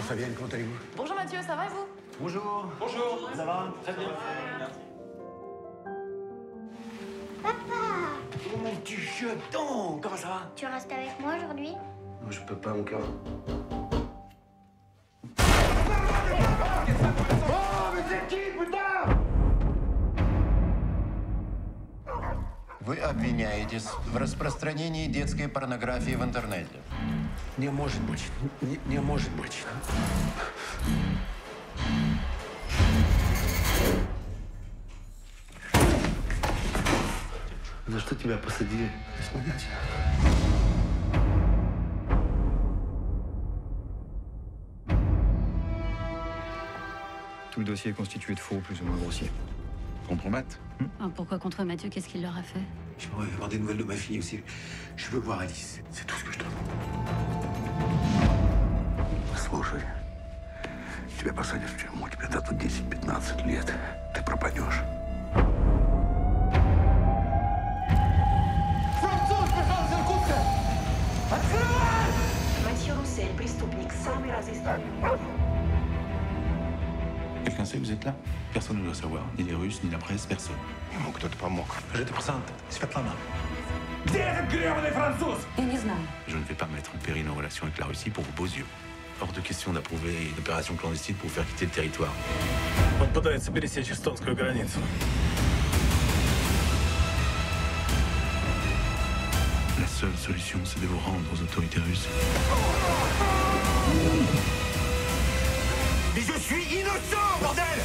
Fabienne, comment allez-vous? Bonjour Mathieu, ça va et vous? Bonjour. Bonjour. Ça va? Très bien. Oh mon petit jeton, comment ça va? Tu restes avec moi aujourd'hui? Non, je peux pas, mon cœur. Вы обвиняетесь в распространении детской порнографии в интернете. Не может быть. Не может быть. За что тебя посадили? Снять. Tout le dossier est constitué de faux, plus ou moins grossiers. Contre Matt? Pourquoi contre Mathieu? Qu'est-ce qu'il leur a fait? J'aimerais avoir des nouvelles de ma fille aussi. Je veux voir Alice. C'est tout ce que je demande. Слушай, тебя посадят в тюрьму, тебе дадут 10-15 лет. Ты пропадешь. Mathieu Roussel, преступник, самый разыскиваемый. Quelqu'un sait que vous êtes là? Personne ne doit savoir. Ni les Russes, ni la presse, personne. Ему кто-то помог. Je te présente Svetlana. Я не знаю. Je ne vais pas mettre en péril nos relations avec la Russie pour vos beaux yeux. Hors de question d'approuver une opération clandestine pour vous faire quitter le territoire. Он пытается пересечь эстонскую границу. La seule solution, c'est de vous rendre aux autorités russes. Mais je suis innocent, bordel!